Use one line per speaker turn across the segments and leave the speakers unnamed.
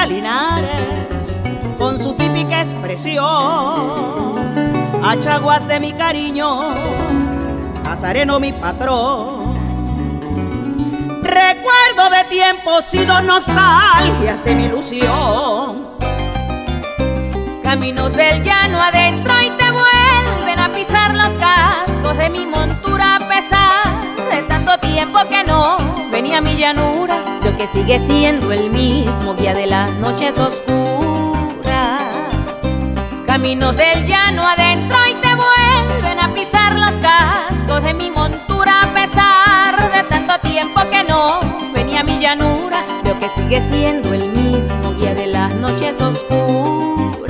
María Linares, con su típica expresión, achaguas de mi cariño, Nazareno mi patrón. Recuerdo de tiempos y dos nostalgias de mi ilusión.
Caminos del llano adentro y te vuelven a pisar los cascos de mi montura, a pesar de tanto tiempo que no venía a mi llanura. Yo que sigue siendo el mismo guía de las noches oscuras. Caminos del llano adentro y te vuelven a pisar los cascos de mi montura, a pesar de tanto tiempo que no venía a mi llanura. Yo que sigue siendo el mismo guía de las noches oscuras.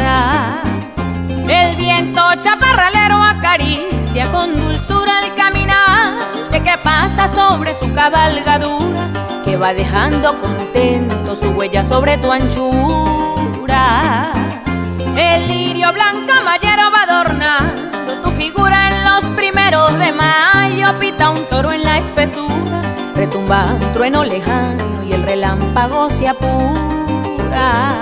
El viento chaparralero acaricia con dulzura el caminante que pasa sobre su cabalgadura, que va dejando contento su huella sobre tu anchura. El lirio blanco mayero va adornando tu figura en los primeros de mayo. Pita un toro en la espesura, retumba un trueno lejano y el relámpago se apura.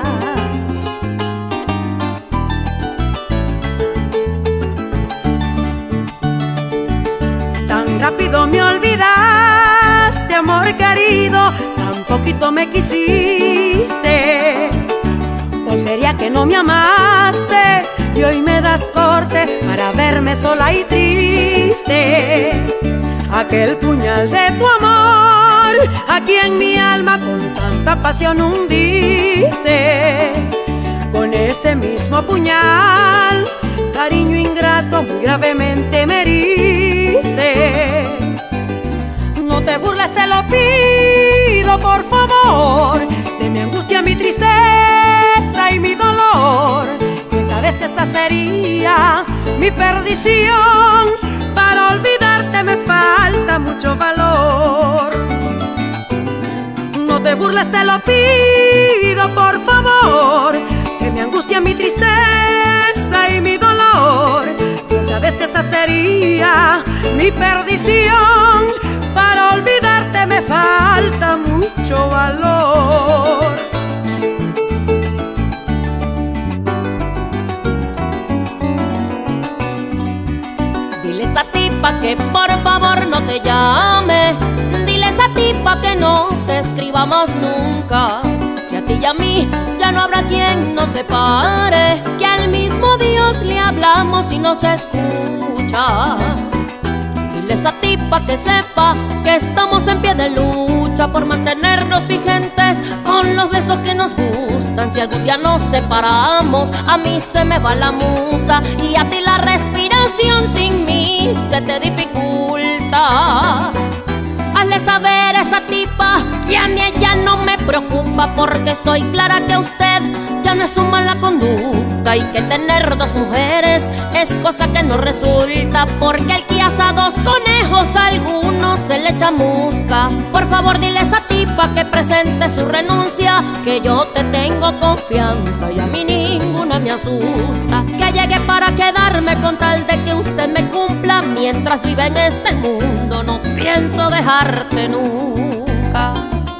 Tan rápido me olvidaste, amor querido, tan poquito me quisiste. ¿O sería que no me amaste y hoy me das corte para verme sola y triste? Aquel puñal de tu amor, aquí en mi alma con tanta pasión hundiste. Con ese mismo puñal, cariño ingrato, muy gravemente me heriste. No te burles, te lo pido por favor, de mi angustia, mi tristeza y mi dolor. Bien sabes que esa sería mi perdición, para olvidarte me falta mucho valor. No te burles, te lo pido por favor, de mi angustia, mi tristeza y mi dolor. Bien sabes que esa sería mi perdición, para olvidarte me falta mucho valor.
Dile a esa tipa que por favor no te llame. Dile a esa tipa que no te escribamos nunca, que a ti y a mí ya no habrá quien nos separe, que al mismo Dios le hablamos y nos escucha. Dile a esa tipa que sepa que estamos en pie de lucha por mantenernos vigentes con los besos que nos gustan. Si algún día nos separamos, a mí se me va la musa y a ti la respiración sin mí se te dificulta. Hazle saber a esa tipa que a mí ella no me preocupa, porque estoy clara que usted ya no es su mala conducta, y que tener dos mujeres es cosa que no resulta, porque el que asa dos conejos a algunos se le chamusca. Por favor dile a esa tipa que presente su renuncia, que yo te tengo confianza y a mí ninguna me asusta, que llegue para quedarme con tal de que usted me cumpla. Mientras vive en este mundo no pienso dejarte nunca.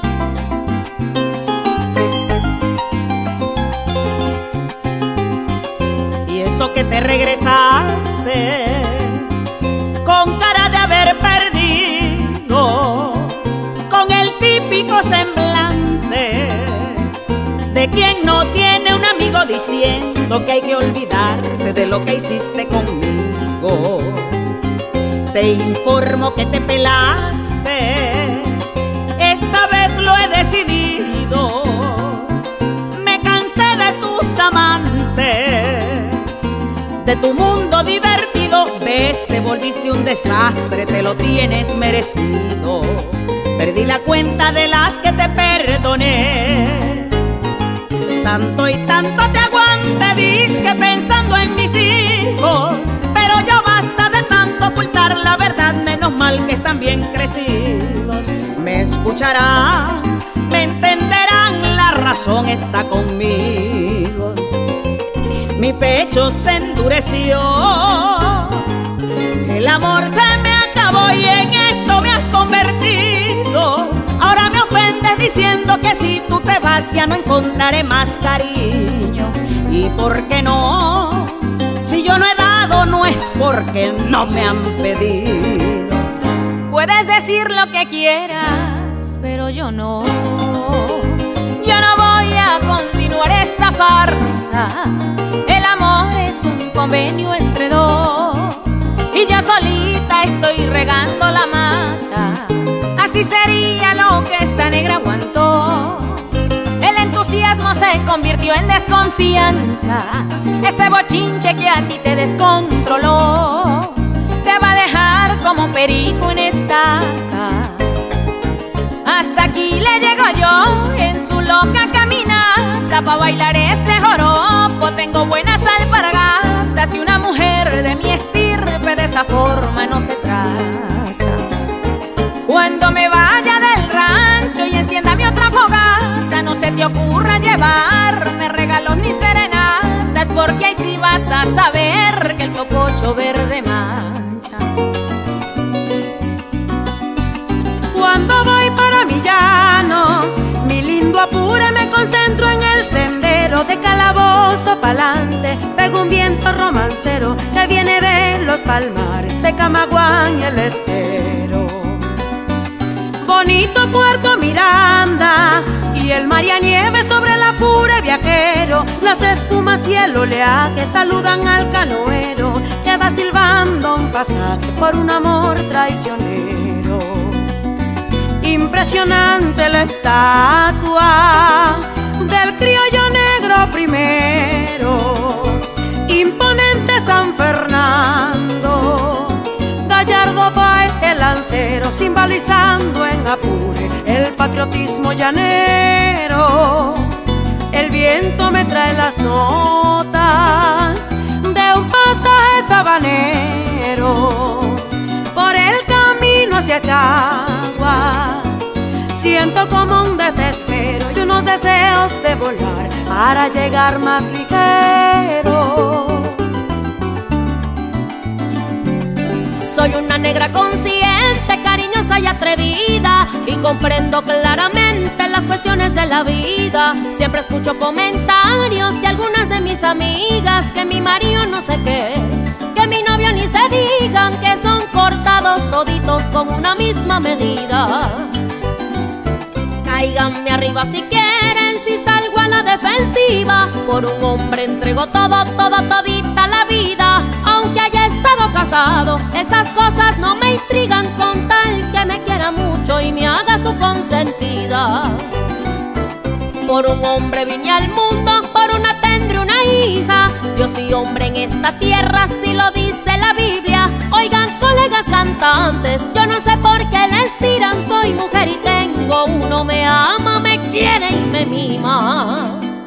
Y eso que te regresaste con cara de haber perdido, con el típico semblante de quien no tiene un amigo, diciendo que hay que olvidarse de lo que hiciste conmigo. Te informo que te pelaste, esta vez lo he decidido. Me cansé de tus amantes, de tu mundo divertido. Ves, te volviste un desastre, te lo tienes merecido. Perdí la cuenta de las que te perdoné. Tanto y tanto te aguanté, dizque pensando en mis hijos, pero ya basta de tanto ocultar la verdad. Menos mal que están bien crecidos. Me escucharán, me entenderán, la razón está conmigo. Mi pecho se endureció, el amor se me acabó y en esto me has convertido. Ahora me ofendes diciendo que si tú te vas ya no encuentras encontraré más cariño. ¿Y por qué no? Si yo no he dado, no es porque no me han pedido.
Puedes decir lo que quieras, pero yo no. Yo no voy a continuar esta farsa. El amor es un convenio entre dos, y yo solita estoy regando la mata. Así sería lo que esta negra aguantó. El entusiasmo se convirtió en desconfianza. Ese bochinche que a ti te descontroló te va a dejar como perico en estaca. Hasta aquí le llego yo en su loca caminata. Pa' bailar este joropo tengo buenas alpargatas, y una mujer de mi estirpe de esa forma no se trata. Cuando me vaya del rancho y encienda mi otra fogata, no se te ocurra llevarme regalos ni serenatas, porque ahí sí vas a saber que el topocho verde mancha.
Cuando voy para mi llano, mi lindo Apure, me concentro en el sendero. De Calabozo pa'lante pego un viento romancero que viene de los palmares de Camaguán y el Estero. Bonito Puerto Miranda y el mar y a nieve sobre el Apure viajero. Las espumas y el oleaje saludan al canoero que va silbando un pasaje por un amor traicionero. Impresionante la estatua del criollo negro primero, imponente San Fernando, Gallardo Páez el lancero, simbolizando en Apure el patriotismo llanero. El viento me trae las notas de un pasaje sabanero. Por el camino hacia Chaguas siento como un desespero y unos deseos de volar para llegar más ligero.
Soy una negra consciente, cariñosa y atrevida, y comprendo claramente las cuestiones de la vida. Siempre escucho comentarios de algunas de mis amigas, que mi marido no sé qué, que mi novio ni se digan, que son cortados toditos con una misma medida. Cáiganme arriba si quieren, si salgo a la defensiva. Por un hombre entrego todo, todita la vida. Aunque haya estado casado, esas cosas no me intrigan, con tal que me quiera mucho y me haga su consentida. Por un hombre vine al mundo, por una tendré una hija. Dios y hombre en esta tierra, si lo dice la Biblia. Oigan, colegas cantantes, yo no sé por qué les tiran. Soy mujer y tengo uno, me ama, me quiere y me mima.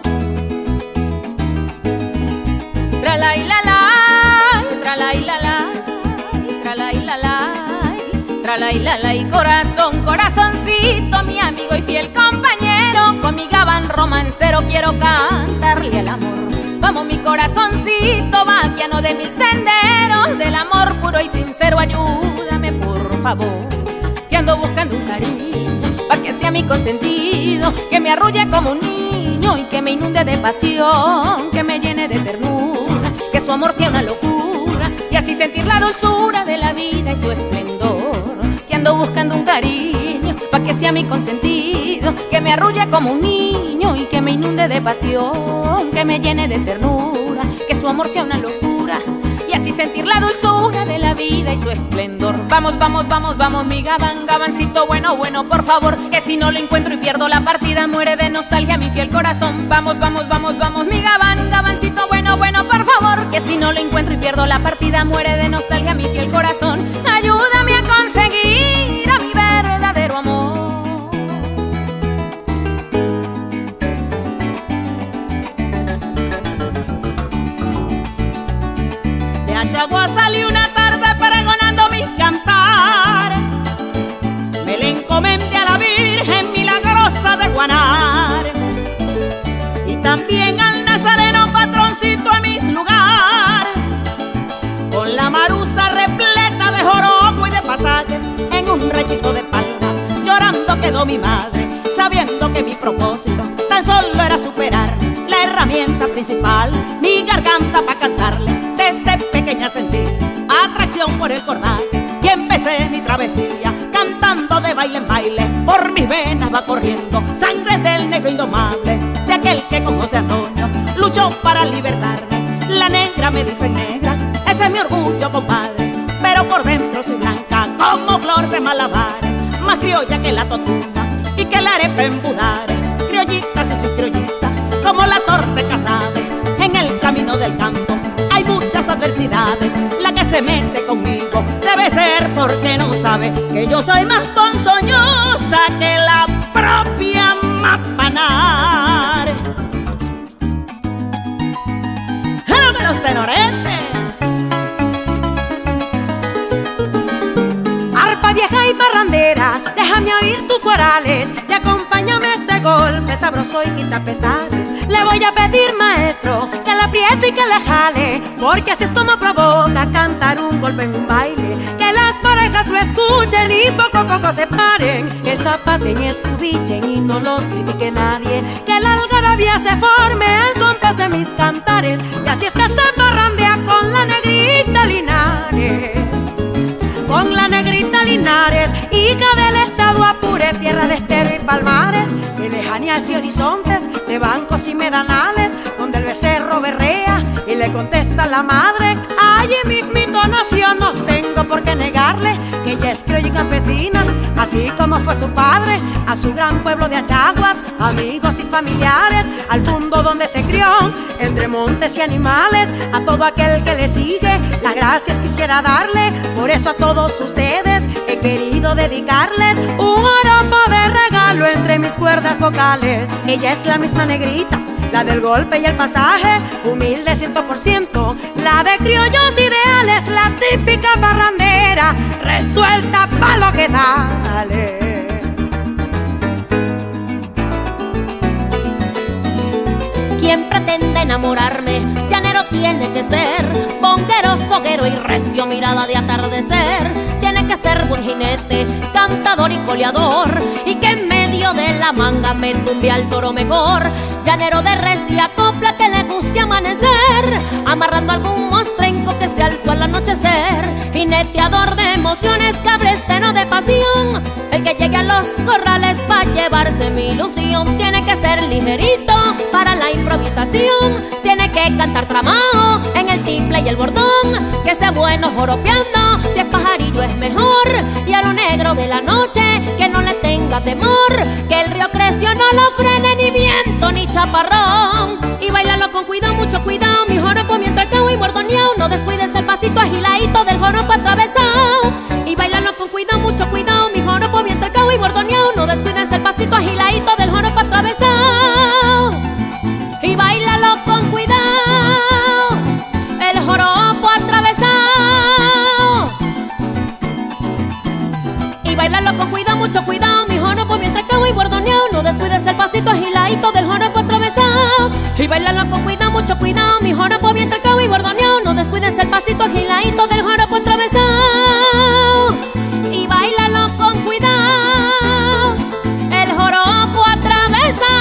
Tralay la la, tralay la la, tralay la la, tralay la la. Corazón, corazoncito, mi amigo y fiel compañero, con mi gabán romancero quiero cantarle al amor. Vamos mi corazoncito, vaquiano de mil senderos, del amor puro y sincero, ayúdame por favor, que ando buscando un cariño, pa' que sea mi consentido, que me arrulle como un niño y que me inunde de pasión, que me llene de ternura, que su amor sea una locura, y así sentir la dulzura de la vida y su esplendor. Que ando buscando un cariño, pa' que sea mi consentido, que me arrulle como un niño y que me inunde de pasión, que me llene de ternura, que su amor sea una locura, y así sentir la dulzura de la vida y su esplendor. Vamos, vamos, vamos, vamos, mi gabán, gabancito bueno, bueno, por favor, que si no lo encuentro y pierdo la partida, muere de nostalgia mi fiel corazón. Vamos, vamos, vamos, vamos, mi gabán, gabancito bueno, bueno, por favor, que si no lo encuentro y pierdo la partida, muere de nostalgia mi fiel corazón. Ayúdame a conseguir a mi verdadero amor.
Chagua salí una tarde pregonando mis cantares, me le encomendé a la Virgen Milagrosa de Guanar, y también al Nazareno patroncito de mis lugares, con la maruza repleta de joropo y de pasajes. En un ranchito de palma llorando quedó mi madre, sabiendo que mi propósito tan solo era superar la herramienta principal, mi garganta para cantarle. Desde pequeña sentí atracción por el cordaje y empecé mi travesía cantando de baile en baile. Por mis venas va corriendo sangre del negro indomable, de aquel que con José Antonio luchó para libertarme. La negra me dice negra, ese es mi orgullo, compadre, pero por dentro soy blanca como flor de malabares, más criolla que la totuma y que la arepa en Budares. Criollita si soy criollita, como la torta casada. En el camino del campo hay muchas adversidades. La que se mete conmigo debe ser porque no sabe que yo soy más ponzoñosa que la propia Mapanar. ¡Dame los tenoretes!
Arpa vieja y parrandera, déjame oír tus guarales y acompáñame a este golpe sabroso y quita pesares. Le voy a pedir, maestro, que la apriete y que la jale, porque así es como provoca cantar un golpe en un baile. Que las parejas lo escuchen y poco a poco se paren, que zapaten y escubichen y no los critique nadie. Que la algarabía se forme al compás de mis cantares, y así es que se parrandea con la negrita Linares. Con la negrita Linares, hija del estado Apure, tierra de estero y palmares, de lejanías y horizontes, de bancos y medanales, donde el becerro berrea y le contesta la madre. Allí mismito nació, no tengo por qué negarle que ella es criolla y campesina, así como fue su padre, a su gran pueblo de Achaguas, amigos y familiares, al mundo donde se crió, entre montes y animales. A todo aquel que le sigue, las gracias quisiera darle, por eso a todos ustedes he querido dedicarles un joropo de regalo entre mis cuerdas vocales. Ella es la misma negrita, la del golpe y el pasaje, humilde 100%, la de criollos ideales, la típica parrandera, resuelta pa' lo que dale.
Quien pretende enamorarme, llanero tiene que ser bonguero, soguero y recio, mirada de atardecer. Tiene que ser buen jinete, cantador y coleador, y que en medio de la manga me tumbe al toro mejor. Llanero de recia copla que le guste amanecer, amarrando algún mostrenco que se alzó al anochecer. Jineteador de emociones, cabrestero de pasión, el que llegue a los corrales pa' llevarse mi ilusión. Tiene que ser ligerito para la improvisación, tiene que cantar tramao en el tiple y el bordón, que sea bueno joropeando, si es pajarillo es mejor, y a lo negro de la noche que no le tenga temor, que el río creció no lo frene ni viento ni chaparrón. Y bailalo con cuidado, mucho cuidado, mi joropo mientras cago y bordoneao, no descuides el pasito agiladito del joropo atravesado. Y bailalo con cuidado, mucho cuidado, mi joropo mientras cago y bordoneao, no descuides el pasito agiladito del joropo atravesado. Y bailalo con cuidado, el joropo atravesado. Y bailalo con cuidado, mucho cuidado, mi joropo mientras cago y bordoneao, no descuides el pasito agiladito del joropo atravesado. Y bailalo con cuidado, mucho cuidado, mi joropo mientras cago y bordoneao, no descuides el pasito agiladito del joropo atravesado. Y bailalo con cuidado, el joropo atravesado.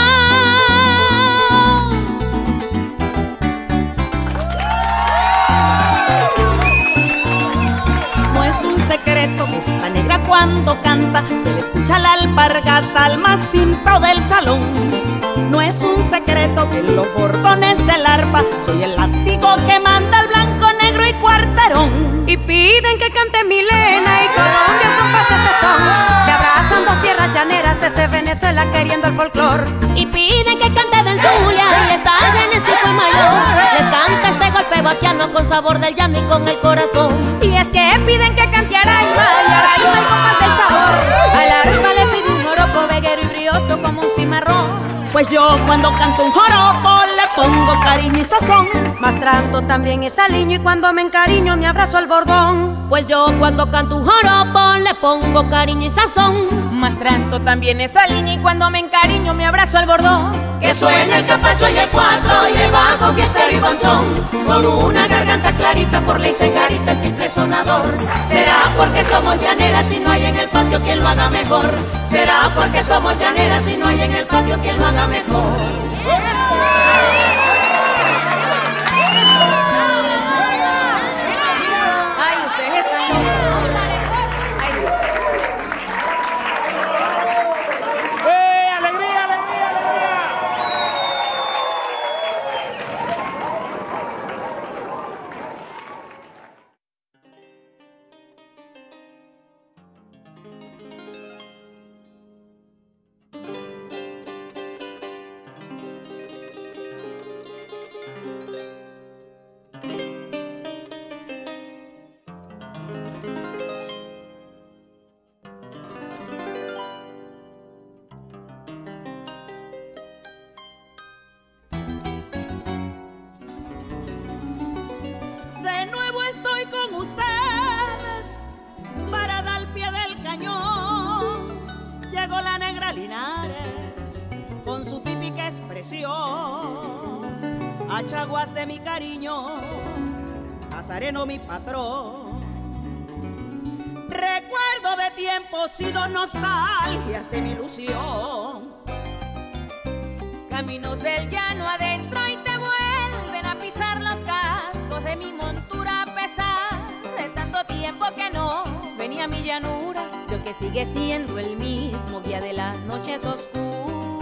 No es un secreto que esta negra cuando canta se le escucha la alpargata al más pintado del salón. No es un secreto que los bordones del arpa soy el látigo que manda el blanco, negro y cuarterón.
Y piden que cante Milena y Colombia con paz de son. Se abrazan dos tierras llaneras desde Venezuela queriendo el folclor.
Y piden que cante del Zulia y está Genésico y Mayor. Les canta este golpe vaquiano con sabor del llano y con el corazón.
Y es que piden que cante Araima y Araima y con más del sabor. Al arpa le pide un joropo veguero y brioso como un cimarrón.
Pues yo cuando canto un joropo le pongo cariño y sazón.
Más trato también es aliño y cuando me encariño me abrazo al bordón.
Pues yo cuando canto un joropo le pongo cariño y sazón. más tranto también esa línea y cuando me encariño me abrazo al bordón.
Que suena el capacho y el cuatro y el bajo fiestero y bonchón, con una garganta clarita por ley se engarita el triple sonador. Será porque somos llaneras y no hay en el patio quien lo haga mejor. Será porque somos llaneras y no hay en el patio quien lo haga mejor.
Con su típica expresión, a chaguas de mi cariño, Nazareno mi patrón. Recuerdo de tiempos y dos nostalgias de mi ilusión.
Caminos del llano adentro y te vuelven a pisar los cascos de mi montura a pesar de tanto tiempo que no venía a mi llanura. Yo que sigue siendo el mismo guía de las noches oscuras.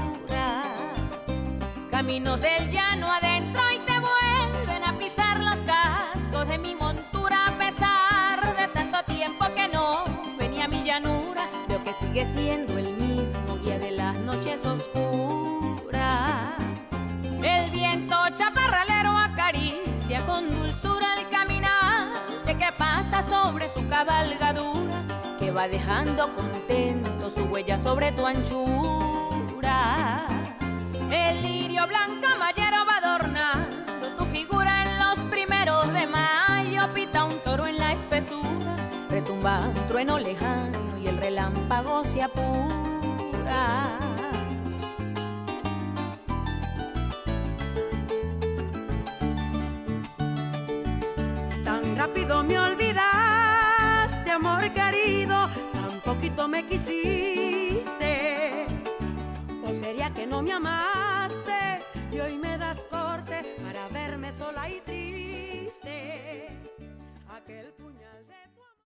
Caminos del llano adentro y te vuelven a pisar los cascos de mi montura a pesar de tanto tiempo que no venía a mi llanura. Yo que sigue siendo el mismo guía de las noches oscuras. El viento chaparralero acaricia con dulzura el caminar de que pasa sobre su cabalgadura, que va dejando contento su huella sobre tu anchura. El lirio blanco mayero va adornando tu figura en los primeros de mayo. Pita un toro en la espesura, retumba un trueno lejano y el relámpago se apura.
Tan rápido me olvidaste, amor querido, tan poquito me quisiste. ¿O sería que no me amaste y hoy me das corte para verme sola y triste?